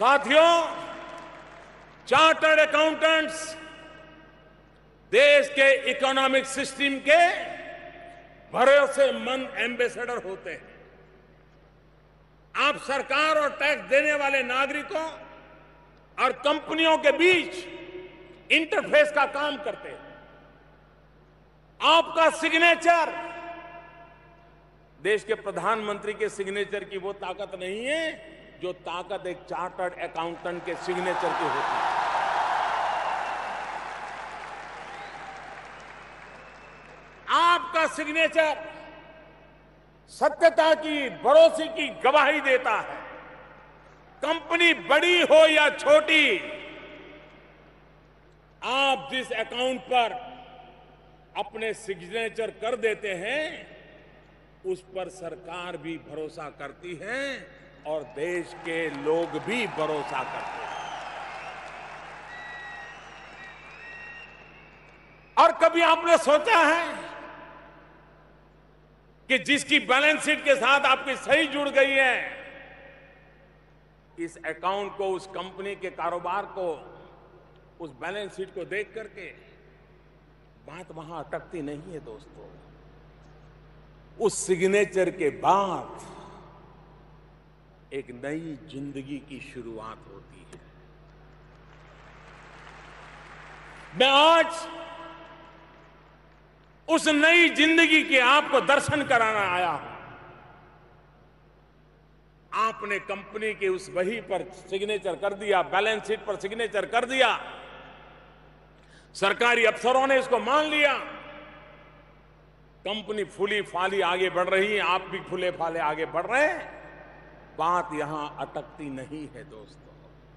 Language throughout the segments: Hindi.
साथियों, चार्टर्ड अकाउंटेंट्स देश के इकोनॉमिक सिस्टम के भरोसेमंद एम्बेसडर होते हैं। आप सरकार और टैक्स देने वाले नागरिकों और कंपनियों के बीच इंटरफेस का काम करते हैं। आपका सिग्नेचर देश के प्रधानमंत्री के सिग्नेचर की वो ताकत नहीं है जो ताकत एक चार्टर्ड अकाउंटेंट के सिग्नेचर की होती है। आपका सिग्नेचर सत्यता की, भरोसे की गवाही देता है। कंपनी बड़ी हो या छोटी, आप जिस अकाउंट पर अपने सिग्नेचर कर देते हैं उस पर सरकार भी भरोसा करती है और देश के लोग भी भरोसा करते हैं। और कभी आपने सोचा है कि जिसकी बैलेंस शीट के साथ आपकी सही जुड़ गई है, इस अकाउंट को, उस कंपनी के कारोबार को, उस बैलेंस शीट को देख करके बात वहां अटकती नहीं है दोस्तों। उस सिग्नेचर के बाद एक नई जिंदगी की शुरुआत होती है। मैं आज उस नई जिंदगी के आपको दर्शन कराना आया हूं। आपने कंपनी के उस वही पर सिग्नेचर कर दिया, बैलेंस शीट पर सिग्नेचर कर दिया, सरकारी अफसरों ने इसको मान लिया, कंपनी फूली फाली आगे बढ़ रही है, आप भी फूले फाले आगे बढ़ रहे हैं। बात यहां अटकती नहीं है दोस्तों।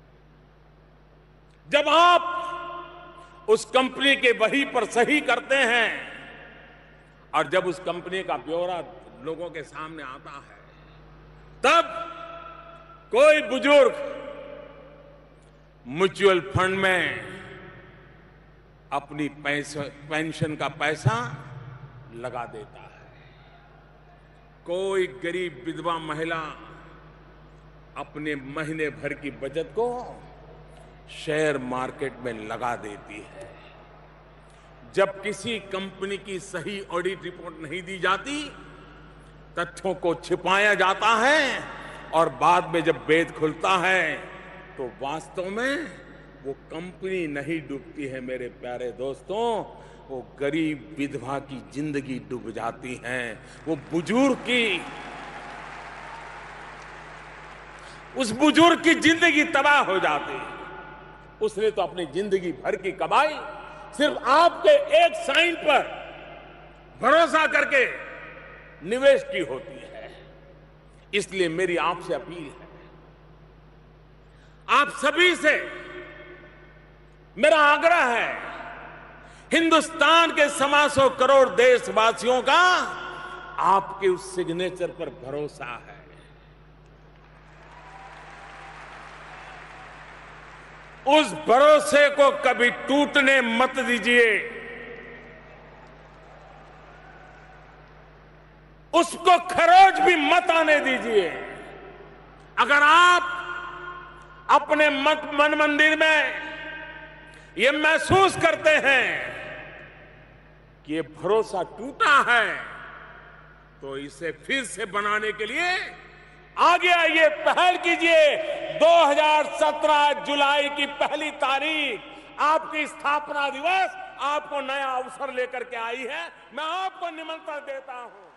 जब आप उस कंपनी के वही पर सही करते हैं और जब उस कंपनी का ब्यौरा लोगों के सामने आता है, तब कोई बुजुर्ग म्यूचुअल फंड में अपनी पेंशन का पैसा लगा देता है, कोई गरीब विधवा महिला अपने महीने भर की बचत को शेयर मार्केट में लगा देती है। जब किसी कंपनी की सही ऑडिट रिपोर्ट नहीं दी जाती, तथ्यों को छिपाया जाता है और बाद में जब भेद खुलता है तो वास्तव में वो कंपनी नहीं डूबती है मेरे प्यारे दोस्तों, वो गरीब विधवा की जिंदगी डूब जाती है। वो बुजुर्ग की, उस बुजुर्ग की जिंदगी तबाह हो जाती है। उसने तो अपनी जिंदगी भर की कमाई सिर्फ आपके एक साइन पर भरोसा करके निवेश की होती है। इसलिए मेरी आपसे अपील है, आप सभी से मेरा आग्रह है, हिंदुस्तान के 1.25 करोड़ देशवासियों का आपके उस सिग्नेचर पर भरोसा है। उस भरोसे को कभी टूटने मत दीजिए, उसको खरोच भी मत आने दीजिए। अगर आप अपने मन मंदिर में ये महसूस करते हैं कि ये भरोसा टूटा है, तो इसे फिर से बनाने के लिए आगे आइए, पहल कीजिए। 2017 जुलाई की पहली तारीख आपकी स्थापना दिवस आपको नया अवसर लेकर के आई है। मैं आपको निमंत्रण देता हूं।